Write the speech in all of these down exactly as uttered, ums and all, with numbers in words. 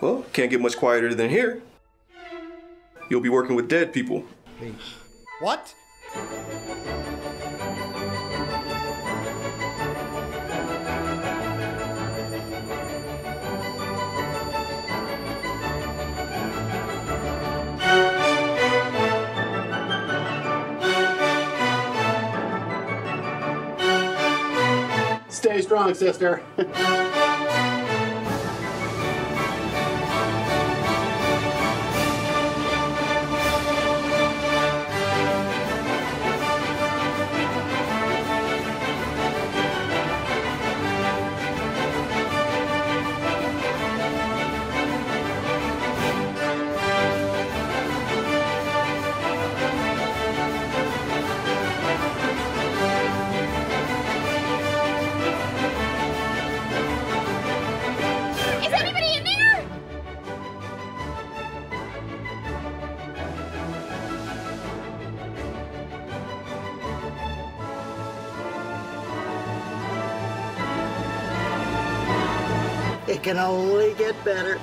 Well, can't get much quieter than here. You'll be working with dead people. What? Stay strong, sister. It can only get better.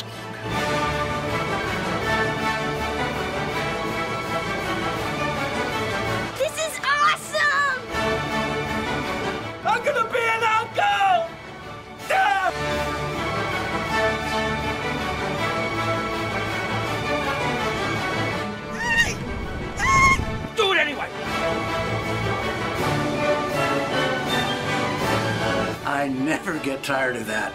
This is awesome! I'm gonna be an uncle! Ah! Do it anyway! I never get tired of that.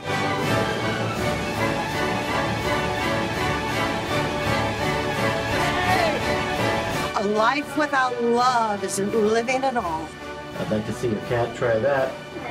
A life without love isn't living at all. I'd like to see your cat try that.